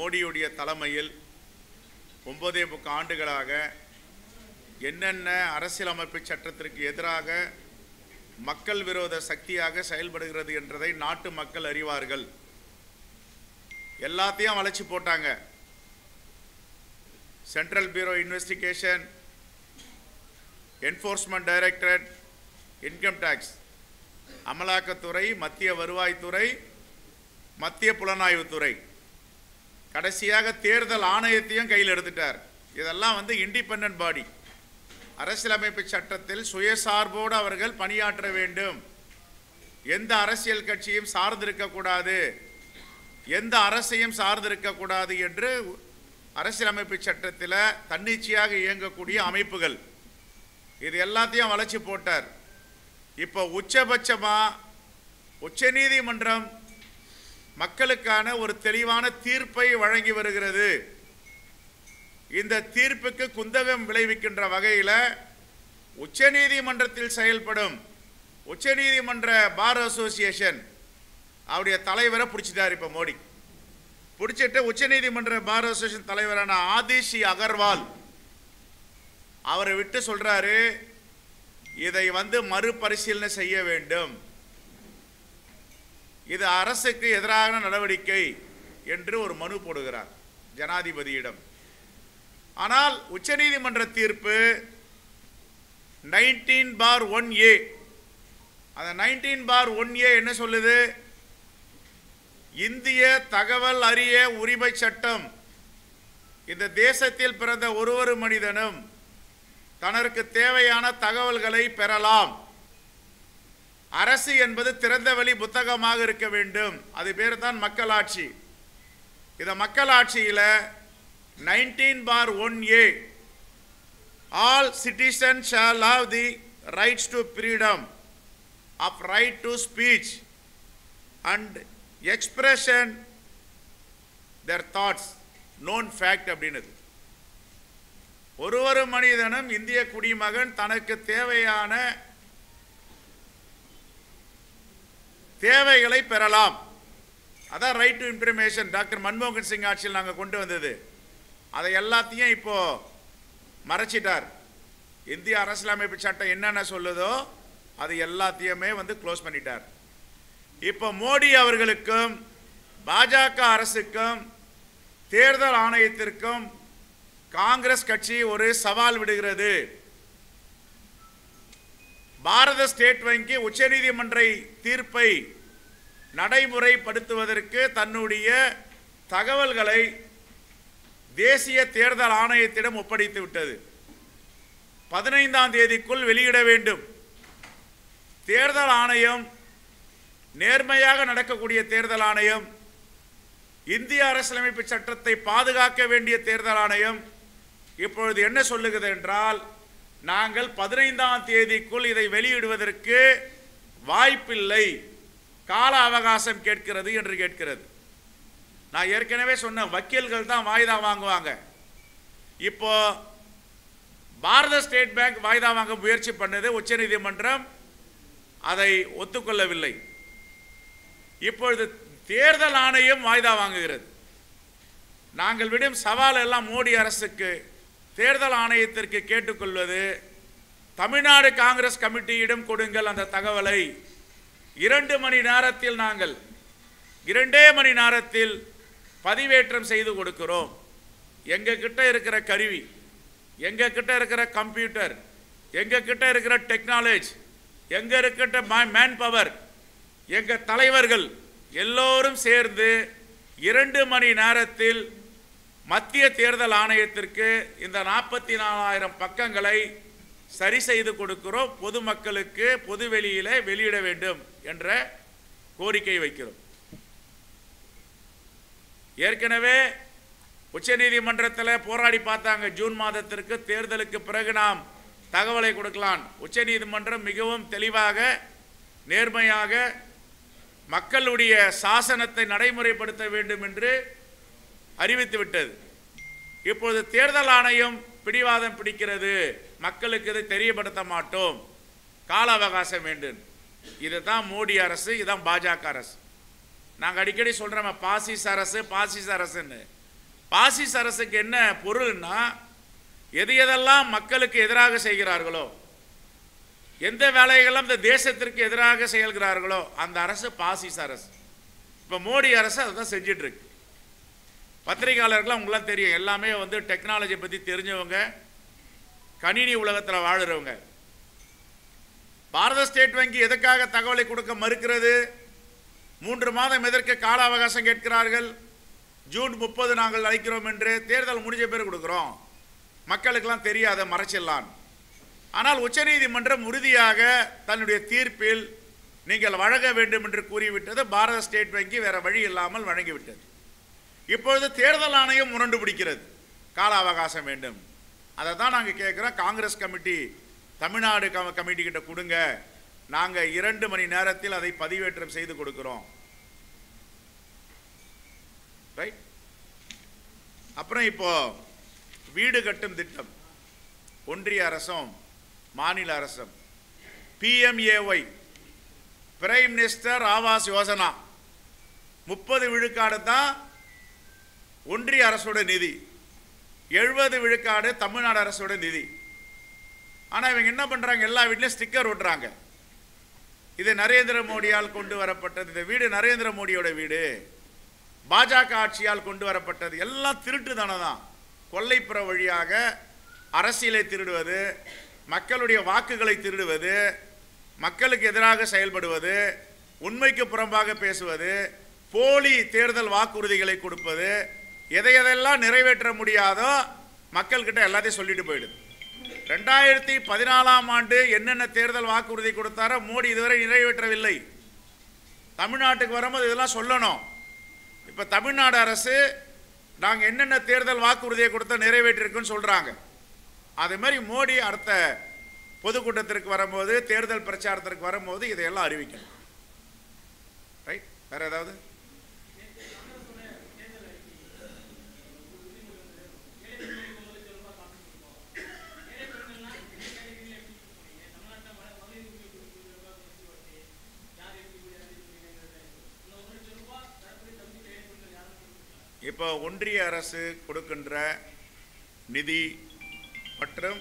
மோடியுடைய தலைமையில் 9.5 ஆண்டுகளாக என்னென்ன அரசியலமைப்பு சட்டத்திற்கு எதிராக மக்கள் விரோத சக்தியாக செயல்படுகிறது என்பதை நாட்டு மக்கள் அறிவார்கள். எல்லாத்தையும் வளைச்சு போட்டாங்க. Central bureau investigation, enforcement directorate, income tax, அமலாக்கத்துறை, மத்திய வருவாய்த்துறை, மத்திய புலனாய்வுத்துறை, கடைசியாக தேர்தல் ஆணையத்தையும் கையில் எடுத்துட்டார். இதெல்லாம் இண்டிபெண்டன்ட் பாடி. அரசியலமைப்பு சட்டத்தில் சுயசார்போடு அவர்கள் பணியாற்ற வேண்டும். எந்த அரசியல் கட்சியும் சார்ந்திருக்கக்கூடாது, எந்த அரசையும் சார்ந்திருக்கக்கூடாது என்று அரசியலமைப்பு சட்டத்தில் தன்னிச்சையாக இயங்கக்கூடிய அமைப்புகள். இது எல்லாத்தையும் வளைச்சு போட்டார். இப்போ உச்சபட்சமாக உச்சநீதிமன்றம் மக்களுக்கான ஒரு தெளிவான தீர்ப்பை வழங்கி வருகிறது. இந்த தீர்ப்புக்கு குந்தகம் விளைவிக்கின்ற வகையில் உச்சநீதிமன்றத்தில் செயல்படும் உச்சநீதிமன்ற பார் அசோசியேஷன் அவருடைய தலைவரை பிடிச்சிட்டார். இப்போ மோடி பிடிச்சிட்டு உச்சநீதிமன்ற பார் அசோசியேஷன் தலைவரான ஆதிஷி அகர்வால் அவரை விட்டு சொல்றாரு, இதை மறுபரிசீலனை செய்ய வேண்டும், இது அரசுக்கு எதிரான நடவடிக்கை என்று ஒரு மனு போடுகிறார் ஜனாதிபதியிடம். ஆனால் உச்சநீதிமன்ற தீர்ப்பு 19/1A, அந்த 19/1A என்ன சொல்லுது? இந்திய தகவல் அறிய உரிமை சட்டம் இந்த தேசத்தில் பிறந்த ஒரு மனிதனும் தனக்கு தேவையான தகவல்களை பெறலாம். அரசு என்பது திறந்தவெளி புத்தகமாக இருக்க வேண்டும். அது பேர் தான் மக்களாட்சி. இந்த மக்களாட்சியில் 19/1A, all citizens shall have the rights to freedom of right to speech and expression their thoughts, known fact அப்படினது. ஒரு மனிதனும் இந்திய குடிமகன் தனக்கு தேவையான தேவைகளை பெறலாம். அதான் ரைட் டு இன்ஃபர்மேஷன். டாக்டர் மன்மோகன் சிங் ஆட்சியில் நாங்கள் கொண்டு வந்தது. அதை எல்லாத்தையும் இப்போ மறைச்சிட்டார். இந்திய அரசியலமைப்பு சட்டம் என்னென்ன சொல்லுதோ அது எல்லாத்தையுமே க்ளோஸ் பண்ணிட்டார். இப்போ மோடி அவர்களுக்கும் பாஜக அரசுக்கும் தேர்தல் ஆணையத்திற்கும் காங்கிரஸ் கட்சி ஒரு சவால் விடுகிறது. பாரத ஸ்டேட் வங்கி உச்சநீதிமன்ற தீர்ப்பை நடைமுறைப்படுத்துவதற்கு தன்னுடைய தகவல்களை தேசிய தேர்தல் ஆணையத்திடம் ஒப்படைத்து விட்டது. 15ஆம் தேதிக்குள் வெளியிட வேண்டும். தேர்தல் ஆணையம் நேர்மையாக நடக்கக்கூடிய தேர்தல் ஆணையம், இந்திய அரசியலமைப்பு சட்டத்தை பாதுகாக்க வேண்டிய தேர்தல் ஆணையம் இப்பொழுது என்ன சொல்லுகிறது என்றால், நாங்கள் 15ஆம் தேதிக்குள் இதை வெளியிடுவதற்கு வாய்ப்பில்லை, கால அவகாசம் கேட்கிறது என்று கேட்கிறது. நான் ஏற்கனவே சொன்ன வக்கீல்கள் தான் வாய்தா வாங்குவாங்க. இப்போ பாரத ஸ்டேட் பேங்க் வாய்தா வாங்க முயற்சி பண்ணது, உச்சநீதிமன்றம் அதை ஒத்துக்கொள்ளவில்லை. இப்பொழுது தேர்தல் ஆணையம் வாய்தா வாங்குகிறது. நாங்கள் விடும் சவால் எல்லாம் மோடி அரசுக்கு, தேர்தல் ஆணையத்திற்கு கேட்டுக்கொள்வது, தமிழ்நாடு காங்கிரஸ் கமிட்டியிடம் கொடுங்கள் அந்த தகவலை. 2 மணி நேரத்தில் நாங்கள் 2 மணி நேரத்தில் பதிவேற்றம் செய்து கொடுக்கிறோம். எங்ககிட்ட இருக்கிற கருவி, எங்ககிட்ட இருக்கிற கம்ப்யூட்டர், எங்ககிட்ட இருக்கிற டெக்னாலஜி, எங்க இருக்கிற மேன் பவர், எங்க தலைவர்கள் எல்லோரும் சேர்ந்து 2 மணி நேரத்தில் மத்திய தேர்தல் ஆணையத்திற்கு இந்த 44,000 பக்கங்களை சரி செய்து கொடுக்கிறோம். பொதுமக்களுக்கு பொதுவெளியிலே வெளியிட வேண்டும் என்ற கோரிக்கை வைக்கிறோம். ஏற்கனவே உச்சநீதிமன்றத்தில் போராடி பார்த்தாங்க. ஜூன் மாதத்திற்கு தேர்தலுக்கு பிறகு நாம் தகவலை கொடுக்கலாம். உச்சநீதிமன்றம் மிகவும் தெளிவாக நேர்மையாக மக்களுடைய சாசனத்தை நடைமுறைப்படுத்த வேண்டும் என்று அறிவித்துவிட்டது. இப்பொழுது தேர்தல் ஆணையம் பிடிவாதம் பிடிக்கிறது, மக்களுக்கு இதை தெரியப்படுத்த மாட்டோம், கால அவகாசம் வேண்டும். இதுதான் மோடி அரசு, இதுதான் பாஜக அரசு. நாங்கள் அடிக்கடி சொல்கிறோம் பாசிஸ் அரசு பாசிஸ் அரசுன்னு. பாசிச அரசுக்கு என்ன பொருள்னா, எது எதெல்லாம் மக்களுக்கு எதிராக செய்கிறார்களோ, எந்த வேலைகளும் இந்த தேசத்திற்கு எதிராக செயல்கிறார்களோ அந்த அரசு பாசிச அரசு. இப்போ மோடி அரசு அதை தான் செஞ்சிட்டு இருக்கு. பத்திரிகையாளர்கள்லாம் உங்களாம் தெரியும், எல்லாமே டெக்னாலஜி பற்றி தெரிஞ்சவங்க, கணினி உலகத்தில் வாழுறவங்க. பாரத ஸ்டேட் வங்கி எதற்காக தகவலை கொடுக்க மறுக்கிறது? 3 மாதம் எதற்கு கால அவகாசம் கேட்கிறார்கள்? ஜூன் 30 நாங்கள் அழைக்கிறோம் என்று. தேர்தல் முடிஞ்ச பேர் கொடுக்குறோம், மக்களுக்கெல்லாம் தெரியாத மறைச்சிடலாம். ஆனால் உச்சநீதிமன்றம் உறுதியாக தன்னுடைய தீர்ப்பில் நீங்கள் வழங்க வேண்டும் என்று கூறிவிட்டது. பாரத ஸ்டேட் வங்கி வேற வழி இல்லாமல் வழங்கிவிட்டது. இப்பொழுது தேர்தல் ஆணையம் முரண்டு பிடிக்கிறது, கால அவகாசம் வேண்டும். அதை தான் நாங்கள் கேட்குறோம். காங்கிரஸ் கமிட்டி, தமிழ்நாடு கமிட்டி கிட்ட கொடுங்க, நாங்கள் 2 மணி நேரத்தில் அதை பதிவேற்றம் செய்து கொடுக்கிறோம். ரைட். அப்புறம் இப்போ வீடு கட்டும் திட்டம், ஒன்றிய அரசும் மாநில அரசும், PMAY, prime minister Awas Yojana, 30 விழுக்காடு தான் ஒன்றிய அரசோட நிதி, 70 விழுக்காடு தமிழ்நாடு அரசோட நிதி. ஆனால் இவங்க என்ன பண்ணுறாங்க, எல்லா வீட்லையும் ஸ்டிக்கர் ஒட்டுறாங்க. இது நரேந்திர மோடியால் கொண்டு வரப்பட்டது, இந்த வீடு நரேந்திர மோடியோட வீடு, பாஜக ஆட்சியால் கொண்டு வரப்பட்டது. எல்லாம் திருட்டு தானே தான். கொல்லைப்புற வழியாக அரசியலை திருடுவது, மக்களுடைய வாக்குகளை திருடுவது, மக்களுக்கு எதிராக செயல்படுவது, உண்மைக்கு புறம்பாக பேசுவது, போலி தேர்தல் வாக்குறுதிகளை கொடுப்பது, எதையெல்லாம் நிறைவேற்ற முடியாதோ மக்கள்கிட்ட எல்லாத்தையும் சொல்லிட்டு போயிடுது. 2014ஆம் ஆண்டு என்னென்ன தேர்தல் வாக்குறுதி கொடுத்தாரோ மோடி இதுவரை நிறைவேற்றவில்லை. தமிழ்நாட்டுக்கு வரும்போது இதெல்லாம் சொல்லணும். இப்போ தமிழ்நாடு அரசு நாங்கள் என்னென்ன தேர்தல் வாக்குறுதியை கொடுத்தா நிறைவேற்றிருக்குன்னு சொல்கிறாங்க. அதே மாதிரி மோடி அடுத்த பொதுக்கூட்டத்திற்கு வரும்போது, தேர்தல் பிரச்சாரத்திற்கு வரும்போது இதையெல்லாம் அறிவிக்கணும். ரைட். வேற ஏதாவது? இப்போ ஒன்றிய அரசு கொடுக்கின்ற நிதி மற்றும்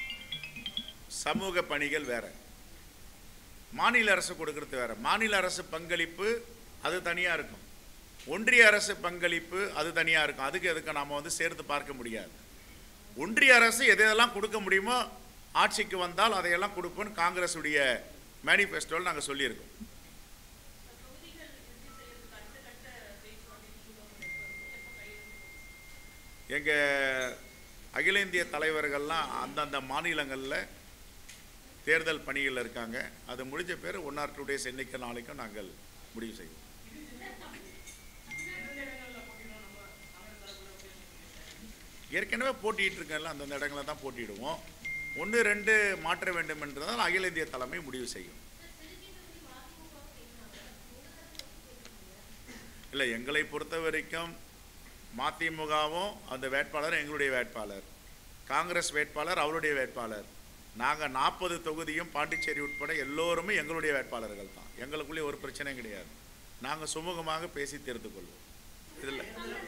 சமூக பணிகள் வேற, மாநில அரசு கொடுக்கறது வேற. மாநில அரசு பங்களிப்பு அது தனியாக இருக்கும், ஒன்றிய அரசு பங்களிப்பு அது தனியாக இருக்கும். அதுக்கு நாம் சேர்த்து பார்க்க முடியாது. ஒன்றிய அரசு எதெல்லாம் கொடுக்க முடியுமோ ஆட்சிக்கு வந்தால் அதையெல்லாம் கொடுப்போன்னு காங்கிரஸுடைய மேனிஃபெஸ்டோவில் நாங்கள் சொல்லியிருக்கோம். எங்கள் அகில இந்திய தலைவர்கள்லாம் அந்தந்த மாநிலங்களில் தேர்தல் பணியில் இருக்காங்க. அது முடிஞ்ச பேர் 1 or 2 days இன்னைக்கு நாளைக்கும் நாங்கள் முடிவு செய்வோம். ஏற்கனவே போட்டிட்டு இருக்கல அந்தந்த இடங்களை தான் போட்டிடுவோம். 1, 2 மாற்ற வேண்டும் என்றதால் அகில இந்திய தலைமை முடிவு செய்யும். இல்லை, எங்களை பொறுத்த வரைக்கும் மதிமுகவும் அந்த வேட்பாளர் எங்களுடைய வேட்பாளர், காங்கிரஸ் வேட்பாளர் அவருடைய வேட்பாளர். நாங்கள் 40 தொகுதியும் பாண்டிச்சேரி உட்பட எல்லோருமே எங்களுடைய வேட்பாளர்கள் தான். எங்களுக்குள்ளே ஒரு பிரச்சனையும் கிடையாது. நாங்கள் சுமூகமாக பேசி தீர்த்து கொள்வோம். இதில்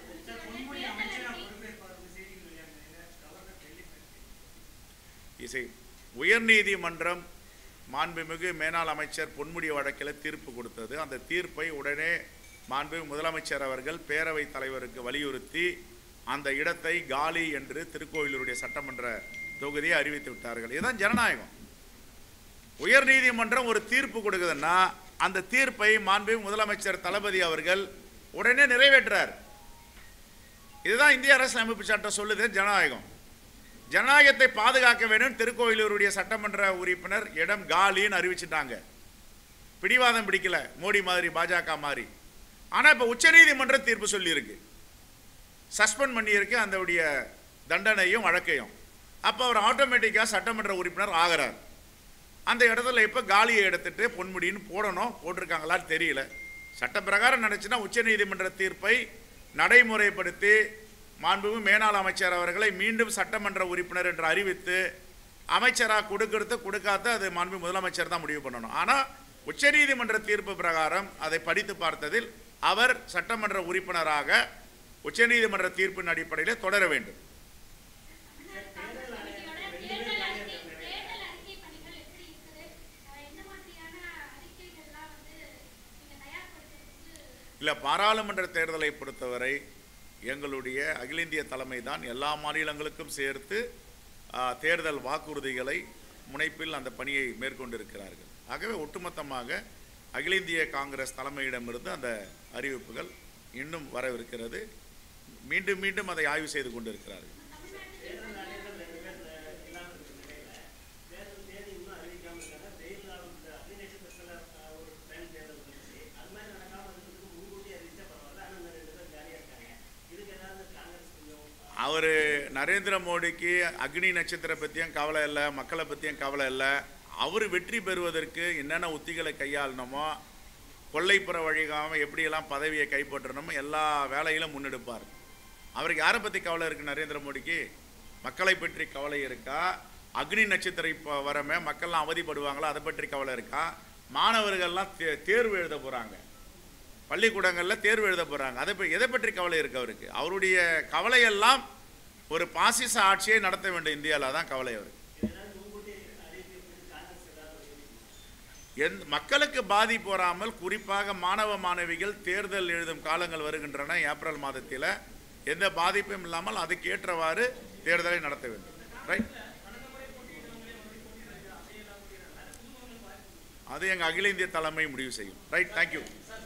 இசை உயர்நீதிமன்றம் மாண்புமிகு மேனாள் அமைச்சர் பொன்முடி வழக்கில் தீர்ப்பு கொடுத்தது. அந்த தீர்ப்பை உடனே மாண்புமிகு முதலமைச்சர் அவர்கள் பேரவைத் தலைவருக்கு வலியுறுத்தி அந்த இடத்தை காலி என்று திருக்கோயிலூருடைய சட்டமன்ற தொகுதியை அறிவித்து விட்டார்கள். இதுதான் ஜனநாயகம். உயர்நீதிமன்றம் ஒரு தீர்ப்பு கொடுக்குதுன்னா அந்த தீர்ப்பை மாண்புமிகு முதலமைச்சர் தளபதி அவர்கள் உடனே நிறைவேற்றார். இதுதான் இந்திய அரசியலமைப்பு சட்டம் சொல்லுது, ஜனநாயகம். ஜனநாயகத்தை பாதுகாக்க வேண்டும். திருக்கோயிலூருடைய சட்டமன்ற உறுப்பினர் இடம் காலின்னு அறிவிச்சிட்டாங்க. பிடிவாதம் பிடிக்கல, மோடி மாதிரி பாஜக மாதிரி. ஆனால் இப்போ உச்சநீதிமன்றம் தீர்ப்பு சொல்லியிருக்கு, சஸ்பெண்ட் பண்ணியிருக்கு அந்த தண்டனையும் வழக்கையும். அப்போ அவர் ஆட்டோமேட்டிக்காக சட்டமன்ற உறுப்பினர் ஆகிறார். அந்த இடத்துல இப்போ காலியை எடுத்துட்டு பொன்முடின்னு போடணும், போட்டிருக்காங்களான்னு தெரியல. சட்ட பிரகாரம் நினச்சுன்னா உச்சநீதிமன்ற தீர்ப்பை நடைமுறைப்படுத்தி மாண்புமிகு மேனாள் அமைச்சர் அவர்களை மீண்டும் சட்டமன்ற உறுப்பினர் என்று அறிவித்து அமைச்சராக கொடுக்கறது கொடுக்காத அது மாண்புமிகு முதலமைச்சர் தான் முடிவு பண்ணணும். ஆனால் உச்சநீதிமன்ற தீர்ப்பு பிரகாரம் அதை படித்து பார்த்ததில் அவர் சட்டமன்ற உறுப்பினராக உச்சநீதிமன்ற தீர்ப்பின் அடிப்படையில் தொடர வேண்டும். இல்லை, பாராளுமன்ற தேர்தலை பொறுத்தவரை எங்களுடைய அகில இந்திய தலைமை தான் எல்லா மாநிலங்களுக்கும் சேர்த்து தேர்தல் வாக்குறுதிகளை முனைப்பில் அந்த பணியை மேற்கொண்டிருக்கிறார்கள். ஆகவே ஒட்டுமொத்தமாக அகில இந்திய காங்கிரஸ் தலைமையிடமிருந்து அந்த அறிவிப்புகள் இன்னும் வரவிருக்கிறது. மீண்டும் மீண்டும் அதை ஆய்வு செய்து கொண்டிருக்கிறார்கள். அவர் நரேந்திர மோடிக்கு அக்னி நட்சத்திர பற்றியும் கவலை இல்லை, மக்களை பற்றியும் கவலை இல்லை. அவர் வெற்றி பெறுவதற்கு என்னென்ன உத்திகளை கையாளணுமோ, கொள்ளைப்புற வழிகாமல் எப்படியெல்லாம் பதவியை கைப்பற்றணுமோ எல்லா வேலையிலும் முன்னெடுப்பார். அவருக்கு யாரை பற்றி கவலை இருக்குது? நரேந்திர மோடிக்கு மக்களை பற்றி கவலை இருக்கா? அக்னி நட்சத்திரம் இப்போ வரமே மக்கள்லாம் அவதிப்படுவாங்களா, அதை பற்றி கவலை இருக்கா? மாணவர்கள்லாம் தேர்வு எழுத போகிறாங்க, பள்ளிக்கூடங்களில் தேர்வு எழுத போகிறாங்க, எதை பற்றி கவலை இருக்கு அவருக்கு? அவருடைய கவலையெல்லாம் ஒரு பாசிச ஆட்சியை நடத்த வேண்டும் இந்தியாவில் தான் கவலை அவருக்கு. மக்களுக்கு பாதிப்பு வராமல், குறிப்பாக மாணவ மாணவிகள் தேர்தல் எழுதும் காலங்கள் வருகின்றன ஏப்ரல் மாதத்தில், எந்த பாதிப்பும் இல்லாமல் அதுக்கு ஏற்றவாறு தேர்தலை நடத்த வேண்டும். ரைட், அது எங்கள் அகில இந்திய தலைமை முடிவு செய்யும். Right, thank you.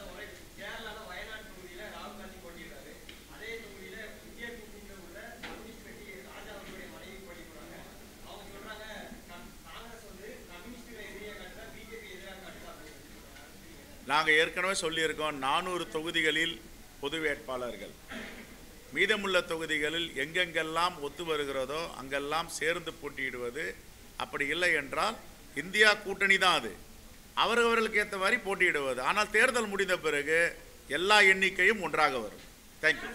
நாங்கள் ஏற்கனவே சொல்லியிருக்கோம், 400 தொகுதிகளில் பொது வேட்பாளர்கள், மீதமுள்ள தொகுதிகளில் எங்கெங்கெல்லாம் ஒத்து வருகிறதோ அங்கெல்லாம் சேர்ந்து போட்டியிடுவது. அப்படி இல்லை என்றால் இந்தியா கூட்டணி தான் அது, அவர்களுக்கு ஏற்ற மாதிரி போட்டியிடுவது. ஆனால் தேர்தல் முடிந்த பிறகு எல்லா எண்ணிக்கையும் ஒன்றாக வரும். தேங்க்யூ.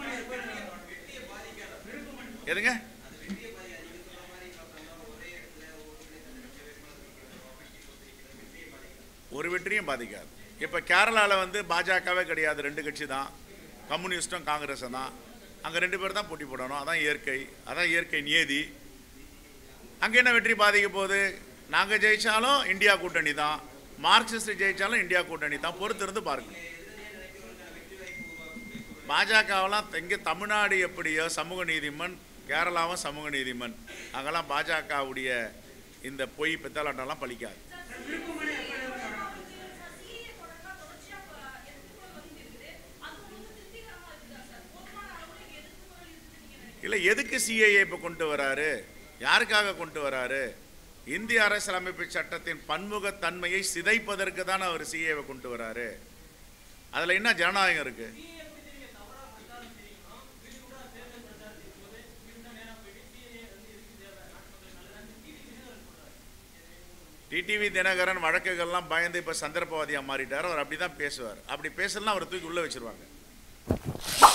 எதுங்க? ஒரு வெற்றியும் பாதிக்காது. இப்போ கேரளாவில் பாஜகவே கிடையாது, 2 கட்சி தான், கம்யூனிஸ்டும் காங்கிரஸும் தான். அங்கே 2 பேர் தான் போட்டி போடணும். அதான் இயற்கை நியதி. அங்கே என்ன வெற்றி பாதிக்க போகுது? நாங்கள் ஜெயித்தாலும் இந்தியா கூட்டணி தான், மார்க்சிஸ்ட் ஜெயித்தாலும் இந்தியா கூட்டணி தான். பொறுத்து இருந்து பாருங்க. பாஜகவெல்லாம் இங்கே தமிழ்நாடு எப்படியோ சமூக நீதிமன், கேரளாவும் சமூக நீதிமன், அங்கெல்லாம் பாஜகவுடைய இந்த பொய் பித்தலாட்டம்லாம் பலிக்காது. இல்லை, எதுக்கு சிஏஏ இப்போ கொண்டு வராரு? யாருக்காக கொண்டு வராரு? இந்திய அரசியலமைப்பு சட்டத்தின் பன்முகத்தன்மையை சிதைப்பதற்கு தான் அவர் சிஏவை கொண்டு வராரு. அதில் என்ன ஜனநாயகம் இருக்கு? டிடிவி தினகரன் வழக்குகள்லாம் பயந்து இப்போ சந்தர்ப்பவாதியாக மாறிட்டார். அவர் அப்படி தான் பேசுவார். அப்படி பேசலாம், அவரை தூக்கி உள்ளே வச்சிருவாங்க.